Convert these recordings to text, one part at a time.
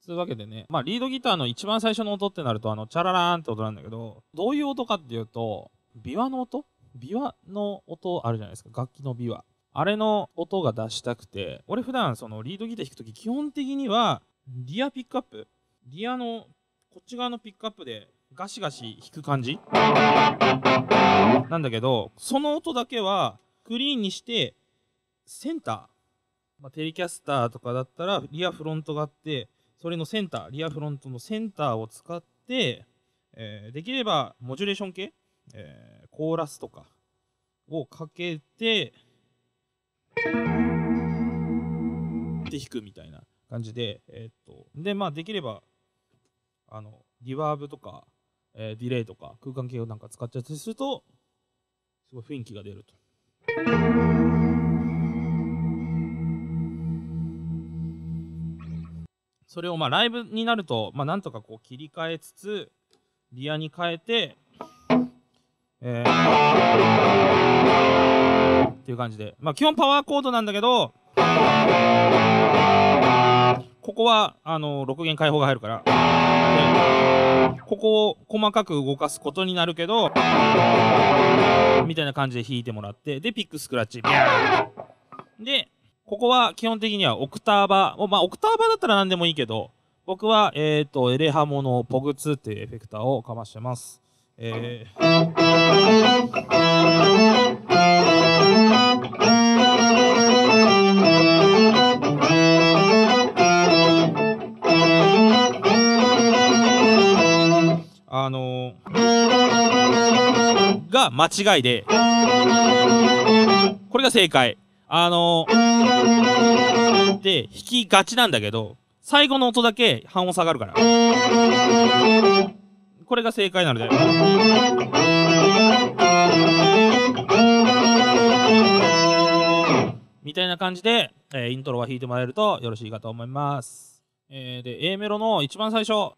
というわけでね、まあリードギターの一番最初の音ってなるとチャララーンって音なんだけど、どういう音かっていうと、琵琶の音あるじゃないですか。楽器の琵琶。あれの音が出したくて、俺普段そのリードギター弾くとき基本的にはリアピックアップ、リアのこっち側のピックアップでガシガシ弾く感じなんだけど、その音だけはクリーンにしてセンター、まあ、テレキャスターとかだったらリアフロントがあって、それのセンター、リアフロントのセンターを使って、できればモジュレーション系、コーラスとかをかけてで弾くみたいな感じで、でまあできればリバーブとか、ディレイとか空間系をなんか使っちゃったりするとすごい雰囲気が出ると。それをまあライブになると、まあ、なんとかこう切り替えつつリアに変えて、っていう感じで、まあ基本パワーコードなんだけど、ここは6弦開放が入るから、でここを細かく動かすことになるけど、みたいな感じで弾いてもらって、でピックスクラッチで、ここは基本的にはオクターバー、まあオクターバーだったら何でもいいけど、僕はエレハモのポグ2っていうエフェクターをかましてます。が間違いで、これが正解。で、弾きがちなんだけど、最後の音だけ半音下がるから。これが正解なので。みたいな感じで、イントロは弾いてもらえるとよろしいかと思います。で、A メロの一番最初。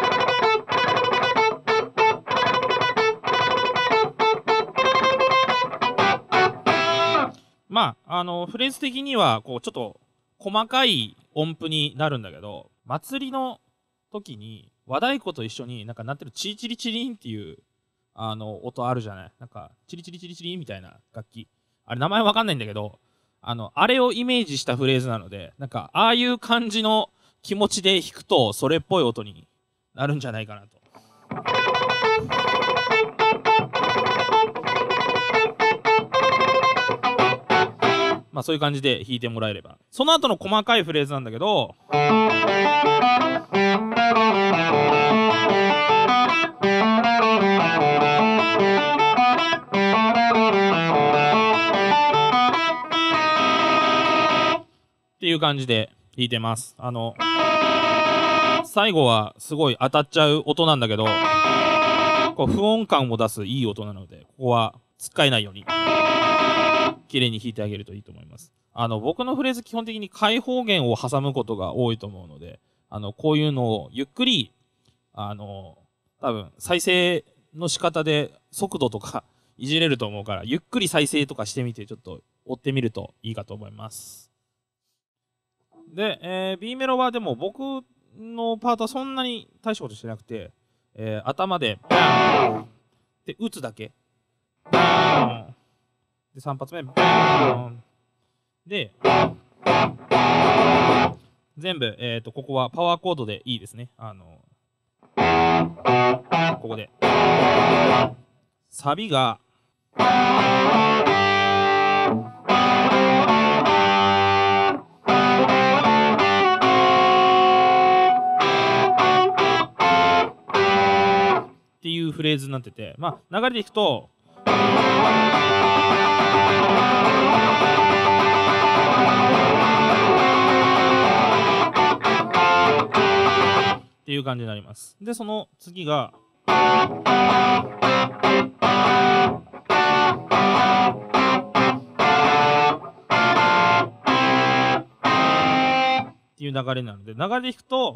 まあ、フレーズ的には、こう、ちょっと、細かい音符になるんだけど、祭りの時に、和太鼓と一緒になんか鳴ってるチリチリチリンっていう、音あるじゃない。なんか、チリチリチリチリンみたいな楽器。あれ、名前わかんないんだけど、あれをイメージしたフレーズなので、なんか、ああいう感じの気持ちで弾くと、それっぽい音になるんじゃないかなと。まあそういう感じで弾いてもらえれば。その後の細かいフレーズなんだけど、っていう感じで弾いてます。最後はすごい当たっちゃう音なんだけど、こう不音感を出すいい音なので、ここはつっかえないように綺麗に弾いてあげるといいと思います。僕のフレーズ基本的に開放弦を挟むことが多いと思うので、こういうのをゆっくり、多分再生の仕方で速度とかいじれると思うから、ゆっくり再生とかしてみてちょっと追ってみるといいかと思います。で、B メロはでも僕のパートはそんなに大したことしてなくて、頭でバーンで打つだけ。バーンで3発目バーンで全部ここはパワーコードでいいですね。ここでサビがっていうフレーズになってて、まあ流れでいくとっていう感じになります。で、その次がっていう流れなので、流れでいくと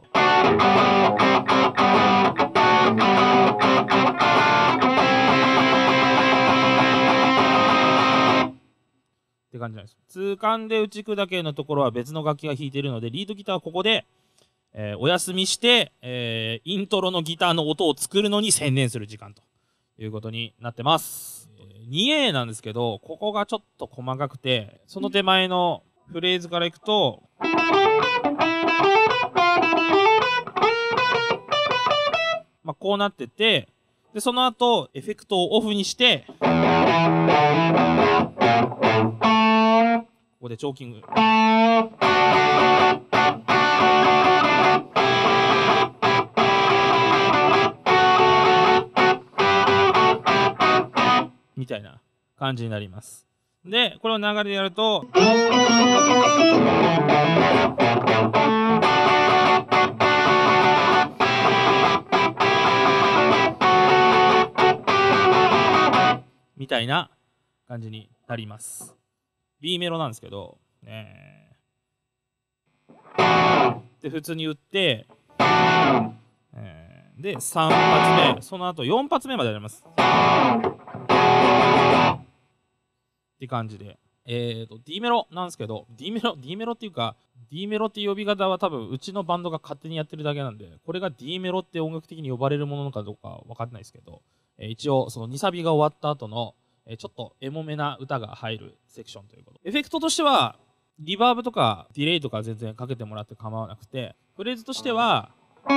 って感じなんです。痛感で打ち砕けのところは別の楽器が弾いているので、リードギターはここで、 お休みして、イントロのギターの音を作るのに専念する時間ということになってます。2A なんですけど、ここがちょっと細かくて、その手前のフレーズからいくと、まあ、こうなってて、で、その後、エフェクトをオフにして、ここでチョーキング。みたいな感じになります。で、これを流れでやると、みたいな感じになります。B メロなんですけど、で、普通に打って、で、3発目、その後4発目までやります。って感じで。D メロなんですけど、D メロっていうか、D メロっていう呼び方は多分うちのバンドが勝手にやってるだけなんで、これが D メロって音楽的に呼ばれるものかどうかわかんないですけど、一応その2サビが終わった後の、ちょっとエモめな歌が入るセクションということ。エフェクトとしては、リバーブとかディレイとか全然かけてもらって構わなくて、フレーズとしては、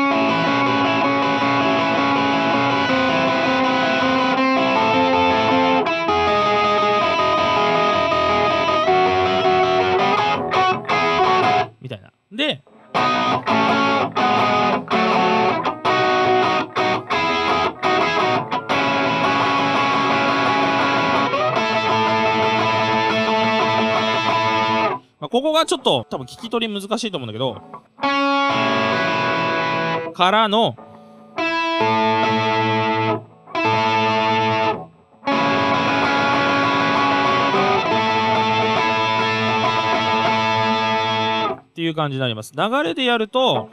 みたいな。で、まあ、ここがちょっと多分聞き取り難しいと思うんだけど、からの、っていう感じになります。流れでやると、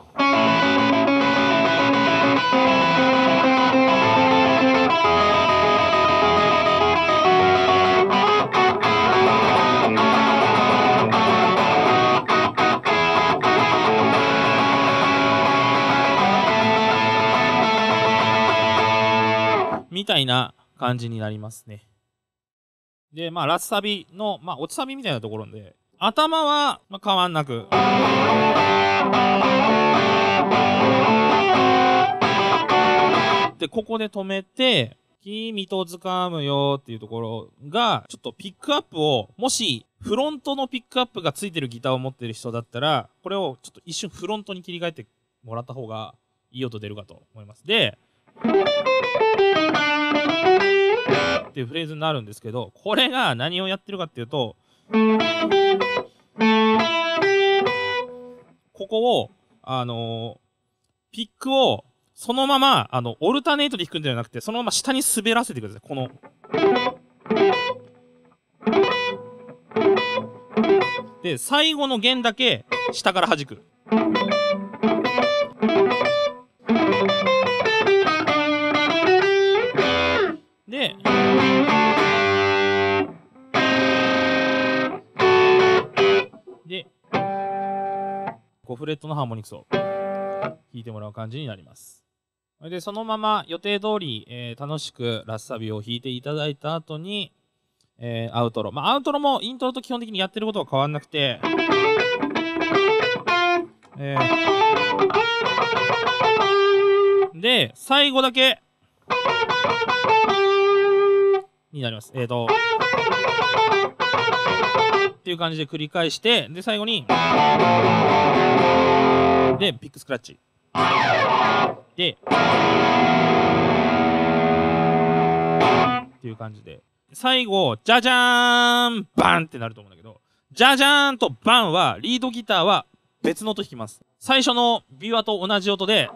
みたいな感じになりますね。で、まあ、ラスサビの、まあ、落ちサビみたいなところで、頭は、まあ、変わんなく。で、ここで止めて、君と掴むよっていうところが、ちょっとピックアップを、もし、フロントのピックアップがついてるギターを持ってる人だったら、これをちょっと一瞬フロントに切り替えてもらった方がいい音出るかと思います。で、っていうフレーズになるんですけど、これが何をやってるかっていうと、ここを、ピックを、そのまま、オルタネートで弾くんじゃなくて、そのまま下に滑らせてください。この。で、最後の弦だけ、下から弾く。で、5フレットのハーモニクスを弾いてもらう感じになります。で、そのまま予定通り、楽しくラッサビを弾いていただいた後に、アウトロ。まあ、アウトロもイントロと基本的にやってることは変わんなくて、で、最後だけ、になります。っていう感じで繰り返して、で、最後に、で、ピックスクラッチ。で、っていう感じで。最後、じゃじゃーんバンってなると思うんだけど、じゃじゃーんとバンは、リードギターは別の音弾きます。最初のビワと同じ音で、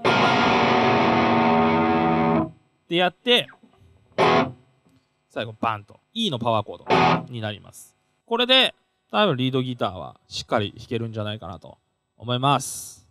でやって、最後バンと E のパワーコードになります。これで多分リードギターはしっかり弾けるんじゃないかなと思います。